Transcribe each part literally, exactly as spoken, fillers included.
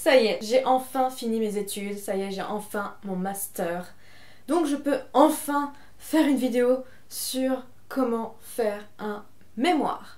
Ça y est, j'ai enfin fini mes études, ça y est, j'ai enfin mon master. Donc je peux enfin faire une vidéo sur comment faire un mémoire.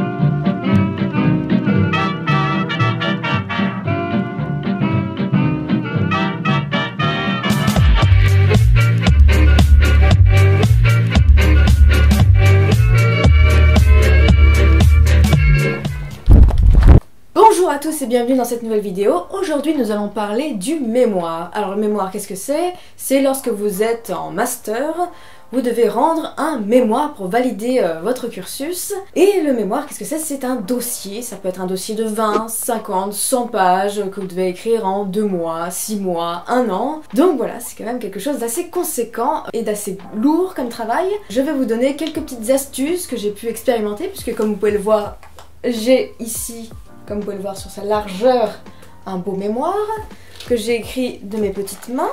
Bonjour à tous et bienvenue dans cette nouvelle vidéo. Aujourd'hui nous allons parler du mémoire. Alors le mémoire, qu'est-ce que c'est? C'est lorsque vous êtes en master, vous devez rendre un mémoire pour valider euh, votre cursus. Et le mémoire, qu'est-ce que c'est? C'est un dossier, ça peut être un dossier de vingt, cinquante, cent pages que vous devez écrire en deux mois, six mois, un an. Donc voilà, c'est quand même quelque chose d'assez conséquent et d'assez lourd comme travail. Je vais vous donner quelques petites astuces que j'ai pu expérimenter puisque comme vous pouvez le voir, j'ai ici, comme vous pouvez le voir sur sa largeur, un beau mémoire que j'ai écrit de mes petites mains.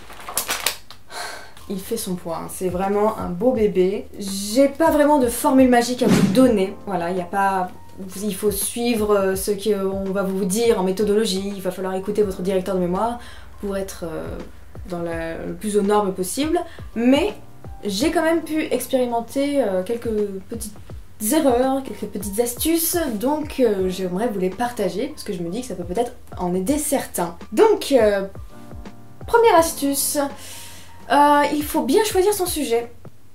Il fait son poids, c'est vraiment un beau bébé. J'ai pas vraiment de formule magique à vous donner, voilà, il n'y a pas... Il faut suivre ce qu'on va vous dire en méthodologie, il va falloir écouter votre directeur de mémoire pour être dans la, le plus aux normes possible, mais j'ai quand même pu expérimenter quelques petites erreurs, quelques petites astuces, donc euh, j'aimerais vous les partager parce que je me dis que ça peut peut-être en aider certains. Donc, euh, première astuce, euh, il faut bien choisir son sujet.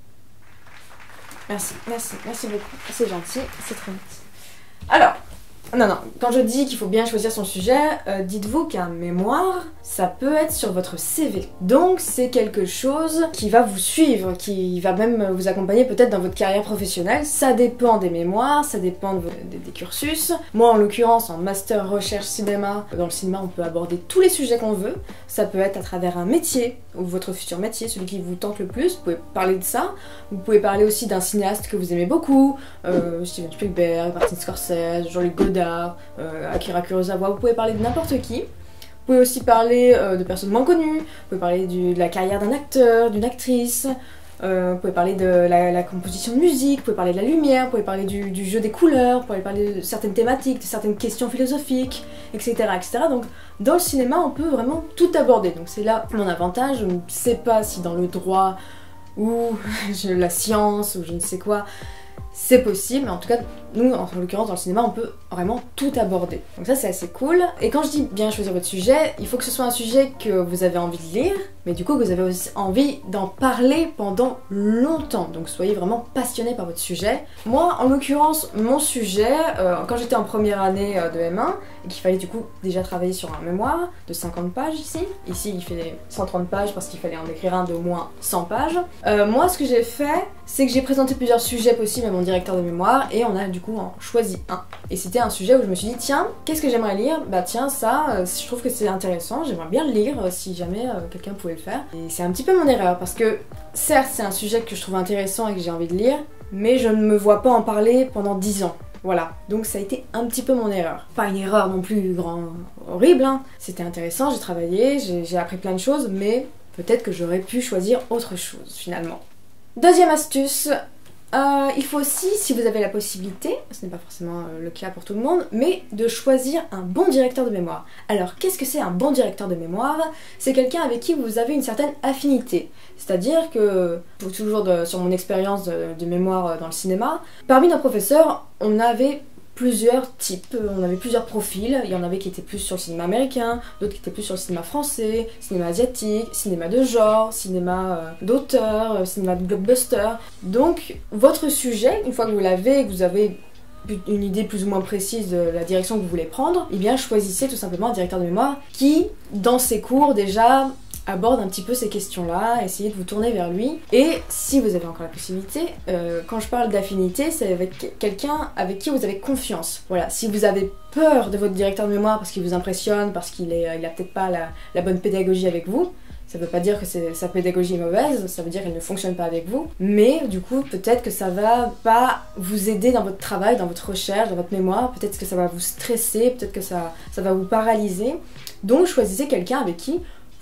Merci, merci, merci beaucoup, c'est gentil, c'est très gentil. Alors, non, non, quand je dis qu'il faut bien choisir son sujet, euh, dites-vous qu'un mémoire, ça peut être sur votre C V. Donc c'est quelque chose qui va vous suivre, qui va même vous accompagner peut-être dans votre carrière professionnelle. Ça dépend des mémoires, ça dépend de vos, des, des cursus. Moi en l'occurrence, en master recherche cinéma, dans le cinéma on peut aborder tous les sujets qu'on veut. Ça peut être à travers un métier, ou votre futur métier, celui qui vous tente le plus, vous pouvez parler de ça. Vous pouvez parler aussi d'un cinéaste que vous aimez beaucoup, euh, Steven Spielberg, Martin Scorsese, Jean-Luc Godard, euh, Akira Kurosawa, vous pouvez parler de n'importe qui. Vous pouvez aussi parler euh, de personnes moins connues, vous pouvez parler du, de la carrière d'un acteur, d'une actrice, euh, vous pouvez parler de la, la composition de musique, vous pouvez parler de la lumière, vous pouvez parler du, du jeu des couleurs, vous pouvez parler de certaines thématiques, de certaines questions philosophiques, et cetera, et cetera. Donc dans le cinéma, on peut vraiment tout aborder. Donc c'est là mon avantage. Je ne sais pas si dans le droit ou la science ou je ne sais quoi, c'est possible, mais en tout cas, nous, en l'occurrence, dans le cinéma, on peut vraiment tout aborder. Donc ça, c'est assez cool. Et quand je dis bien choisir votre sujet, il faut que ce soit un sujet que vous avez envie de lire, mais du coup, que vous avez aussi envie d'en parler pendant longtemps. Donc soyez vraiment passionné par votre sujet. Moi, en l'occurrence, mon sujet, euh, quand j'étais en première année euh, de M un, et qu'il fallait du coup déjà travailler sur un mémoire de cinquante pages ici. Ici, il fait cent trente pages parce qu'il fallait en écrire un d'au moins cent pages. Euh, moi, ce que j'ai fait, c'est que j'ai présenté plusieurs sujets possibles à mon directeur de mémoire et on a du coup en choisi un. Et c'était un sujet où je me suis dit, tiens, qu'est-ce que j'aimerais lire? Bah tiens, ça, euh, je trouve que c'est intéressant, j'aimerais bien le lire euh, si jamais euh, quelqu'un pouvait le faire. Et c'est un petit peu mon erreur parce que, certes, c'est un sujet que je trouve intéressant et que j'ai envie de lire, mais je ne me vois pas en parler pendant dix ans. Voilà, donc ça a été un petit peu mon erreur. Pas une erreur non plus grand, horrible, hein. C'était intéressant, j'ai travaillé, j'ai appris plein de choses, mais peut-être que j'aurais pu choisir autre chose finalement. Deuxième astuce, euh, il faut aussi, si vous avez la possibilité, ce n'est pas forcément euh, le cas pour tout le monde, mais de choisir un bon directeur de mémoire. Alors qu'est-ce que c'est un bon directeur de mémoire? C'est quelqu'un avec qui vous avez une certaine affinité. C'est-à-dire que, pour toujours de, sur mon expérience de, de mémoire dans le cinéma, parmi nos professeurs, on avait plusieurs types, on avait plusieurs profils. Il y en avait qui étaient plus sur le cinéma américain, d'autres qui étaient plus sur le cinéma français, cinéma asiatique, cinéma de genre, cinéma euh, d'auteur, euh, cinéma de blockbuster. Donc votre sujet, une fois que vous l'avez, que vous avez une idée plus ou moins précise de la direction que vous voulez prendre, eh bien choisissez tout simplement un directeur de mémoire qui, dans ses cours déjà, aborde un petit peu ces questions-là, essayez de vous tourner vers lui. Et si vous avez encore la possibilité, euh, quand je parle d'affinité, c'est avec quelqu'un avec qui vous avez confiance. Voilà, si vous avez peur de votre directeur de mémoire parce qu'il vous impressionne, parce qu'il est, il a peut-être pas la, la bonne pédagogie avec vous, ça veut pas dire que sa pédagogie est mauvaise, ça veut dire qu'elle ne fonctionne pas avec vous, mais du coup peut-être que ça va pas vous aider dans votre travail, dans votre recherche, dans votre mémoire, peut-être que ça va vous stresser, peut-être que ça, ça va vous paralyser. Donc choisissez quelqu'un avec qui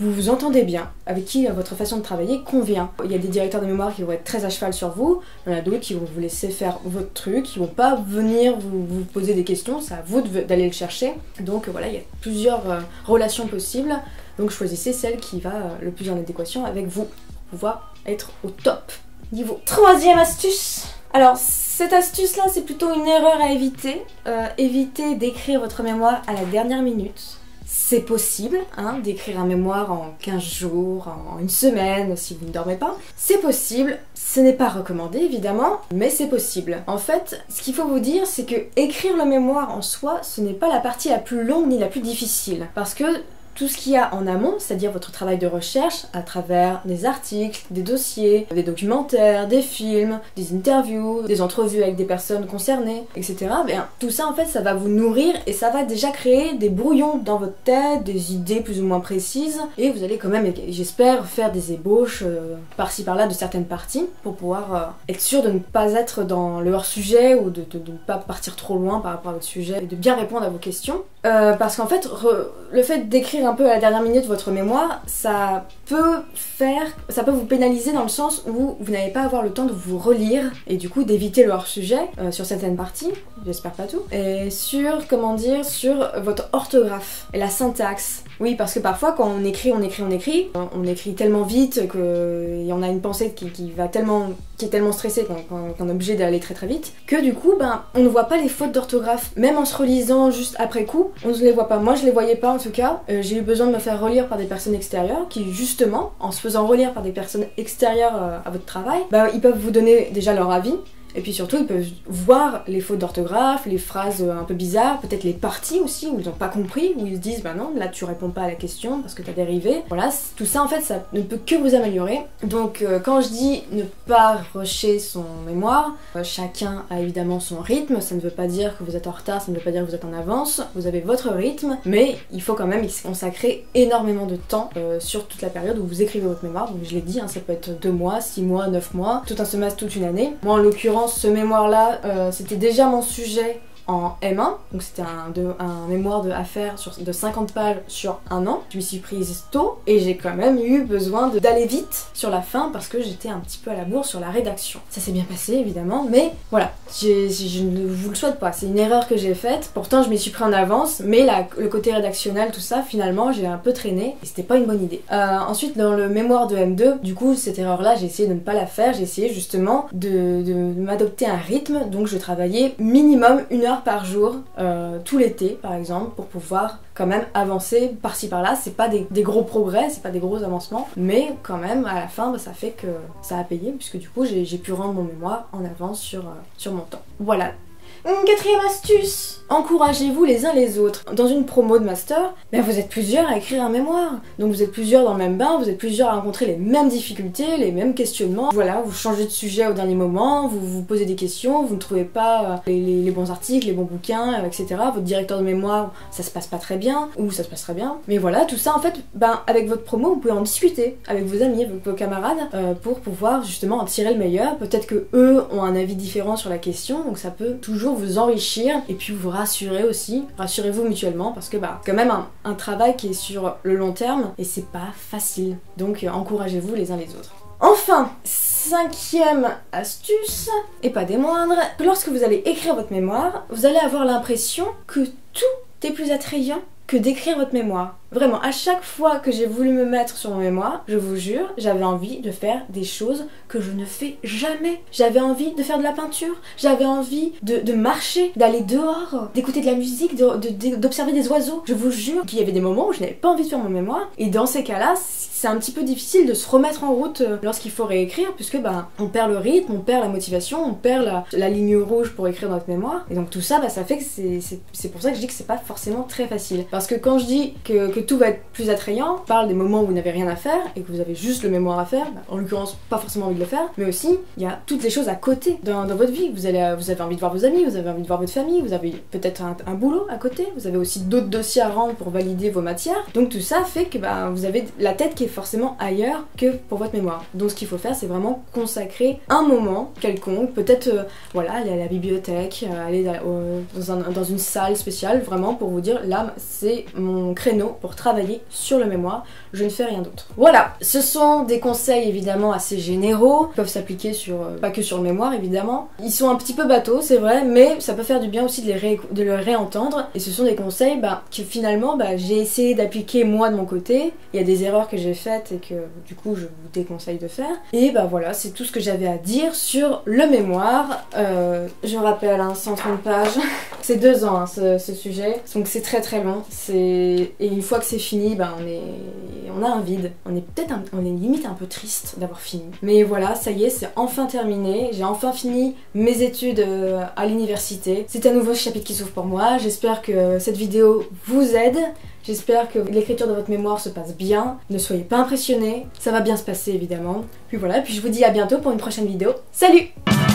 vous vous entendez bien, avec qui votre façon de travailler convient. Il y a des directeurs de mémoire qui vont être très à cheval sur vous, il y en a d'autres qui vont vous laisser faire votre truc, qui vont pas venir vous, vous poser des questions, c'est à vous d'aller le chercher. Donc voilà, il y a plusieurs euh, relations possibles, donc choisissez celle qui va euh, le plus en adéquation avec vous, pour pouvoir être au top niveau. Troisième astuce. Alors cette astuce là c'est plutôt une erreur à éviter, euh, évitez d'écrire votre mémoire à la dernière minute. C'est possible hein, d'écrire un mémoire en quinze jours, en une semaine si vous ne dormez pas. C'est possible, ce n'est pas recommandé évidemment, mais c'est possible. En fait, ce qu'il faut vous dire, c'est que écrire le mémoire en soi, ce n'est pas la partie la plus longue ni la plus difficile. Parce que tout ce qu'il y a en amont, c'est-à-dire votre travail de recherche à travers des articles, des dossiers, des documentaires, des films, des interviews, des entrevues avec des personnes concernées, et cetera. Bien, tout ça en fait, ça va vous nourrir et ça va déjà créer des brouillons dans votre tête, des idées plus ou moins précises, et vous allez quand même, j'espère, faire des ébauches euh, par-ci par-là de certaines parties pour pouvoir euh, être sûr de ne pas être dans le hors-sujet ou de, de, de ne pas partir trop loin par rapport à votre sujet et de bien répondre à vos questions. Euh, parce qu'en fait, re, le fait d'écrire un peu à la dernière minute votre mémoire, ça peut faire, ça peut vous pénaliser dans le sens où vous n'allez pas avoir le temps de vous relire et du coup d'éviter le hors-sujet euh, sur certaines parties, j'espère pas tout, et sur, comment dire, sur votre orthographe et la syntaxe. Oui, parce que parfois quand on écrit, on écrit, on écrit, on écrit tellement vite qu'il y en a une pensée qui, qui va tellement, qui est tellement stressée qu'on qu'on est obligé d'aller très très vite, que du coup, ben, on ne voit pas les fautes d'orthographe, même en se relisant juste après coup, on ne les voit pas. Moi, je les voyais pas en tout cas. Euh, j'ai eu besoin de me faire relire par des personnes extérieures qui, justement, en se faisant relire par des personnes extérieures euh, à votre travail, ben, ils peuvent vous donner déjà leur avis. Et puis surtout, ils peuvent voir les fautes d'orthographe, les phrases un peu bizarres, peut-être les parties aussi où ils n'ont pas compris, où ils se disent bah non, là tu réponds pas à la question parce que t'as dérivé. Voilà, tout ça en fait, ça ne peut que vous améliorer. Donc euh, quand je dis ne pas rusher son mémoire, euh, chacun a évidemment son rythme, ça ne veut pas dire que vous êtes en retard, ça ne veut pas dire que vous êtes en avance, vous avez votre rythme, mais il faut quand même y consacrer énormément de temps euh, sur toute la période où vous écrivez votre mémoire. Donc je l'ai dit, hein, ça peut être deux mois, six mois, neuf mois, tout un semestre, toute une année. Moi en l'occurrence, ce mémoire-là, euh, c'était déjà mon sujet en M un, donc c'était un, de, un mémoire de affaires sur, de cinquante pages sur un an. Je m'y suis prise tôt et j'ai quand même eu besoin d'aller vite sur la fin parce que j'étais un petit peu à la bourre sur la rédaction. Ça s'est bien passé évidemment, mais voilà, je ne vous le souhaite pas, c'est une erreur que j'ai faite. Pourtant je m'y suis pris en avance, mais la, le côté rédactionnel, tout ça, finalement j'ai un peu traîné et c'était pas une bonne idée. Euh, ensuite dans le mémoire de M deux, du coup cette erreur-là, j'ai essayé de ne pas la faire, j'ai essayé justement de, de, de m'adopter un rythme, donc je travaillais minimum une heure par jour, euh, tout l'été par exemple, pour pouvoir quand même avancer par-ci par-là. C'est pas des, des gros progrès, c'est pas des gros avancements, mais quand même à la fin bah, ça fait que ça a payé puisque du coup j'ai pu rendre mon mémoire en avance sur, euh, sur mon temps. Voilà. Une quatrième astuce, encouragez-vous les uns les autres. Dans une promo de master, ben vous êtes plusieurs à écrire un mémoire. Donc vous êtes plusieurs dans le même bain, vous êtes plusieurs à rencontrer les mêmes difficultés, les mêmes questionnements. Voilà, vous changez de sujet au dernier moment, vous vous posez des questions, vous ne trouvez pas les, les, les bons articles, les bons bouquins, et cetera. Votre directeur de mémoire, ça se passe pas très bien, ou ça se passe très bien. Mais voilà, tout ça en fait, ben avec votre promo, vous pouvez en discuter avec vos amis, avec vos camarades, euh, pour pouvoir justement en tirer le meilleur. Peut-être que eux ont un avis différent sur la question, donc ça peut toujours vous enrichir et puis vous rassurer aussi, rassurez-vous mutuellement parce que bah quand même un, un travail qui est sur le long terme et c'est pas facile, donc euh, encouragez-vous les uns les autres. Enfin, cinquième astuce, et pas des moindres, lorsque vous allez écrire votre mémoire, vous allez avoir l'impression que tout est plus attrayant que d'écrire votre mémoire. Vraiment, à chaque fois que j'ai voulu me mettre sur mon mémoire, je vous jure, j'avais envie de faire des choses que je ne fais jamais. J'avais envie de faire de la peinture, j'avais envie de, de marcher, d'aller dehors, d'écouter de la musique, d'observer de, de, des oiseaux. Je vous jure qu'il y avait des moments où je n'avais pas envie de faire mon mémoire, et dans ces cas-là, c'est un petit peu difficile de se remettre en route lorsqu'il faut réécrire, puisque bah, on perd le rythme, on perd la motivation, on perd la, la ligne rouge pour écrire notre mémoire, et donc tout ça, bah, ça fait que c'est pour ça que je dis que c'est pas forcément très facile. Parce que quand je dis que, que tout va être plus attrayant, on parle des moments où vous n'avez rien à faire et que vous avez juste le mémoire à faire, bah, en l'occurrence pas forcément envie de le faire, mais aussi il y a toutes les choses à côté dans, dans votre vie. Vous, allez, vous avez envie de voir vos amis, vous avez envie de voir votre famille, vous avez peut-être un, un boulot à côté, vous avez aussi d'autres dossiers à rendre pour valider vos matières, donc tout ça fait que bah, vous avez la tête qui est forcément ailleurs que pour votre mémoire. Donc ce qu'il faut faire, c'est vraiment consacrer un moment quelconque, peut-être euh, voilà, aller à la bibliothèque, euh, aller dans, euh, dans, un, dans une salle spéciale, vraiment pour vous dire là c'est mon créneau pour pour travailler sur le mémoire, je ne fais rien d'autre. Voilà, ce sont des conseils évidemment assez généraux, qui peuvent s'appliquer sur, euh, pas que sur le mémoire évidemment. Ils sont un petit peu bateaux, c'est vrai, mais ça peut faire du bien aussi de les, ré de les réentendre. Et ce sont des conseils bah, que finalement bah, j'ai essayé d'appliquer moi de mon côté. Il y a des erreurs que j'ai faites et que du coup je vous déconseille de faire. Et bah voilà, c'est tout ce que j'avais à dire sur le mémoire. Euh, je rappelle, hein, cent trente pages. C'est deux ans hein, ce, ce sujet, donc c'est très très long. Et une fois que c'est fini, bah, on, est... on a un vide. On est peut-être un... on est limite un peu triste d'avoir fini. Mais voilà, ça y est, c'est enfin terminé. J'ai enfin fini mes études euh, à l'université. C'est un nouveau chapitre qui s'ouvre pour moi. J'espère que cette vidéo vous aide. J'espère que l'écriture de votre mémoire se passe bien. Ne soyez pas impressionnés, ça va bien se passer évidemment. Puis voilà, puis je vous dis à bientôt pour une prochaine vidéo. Salut!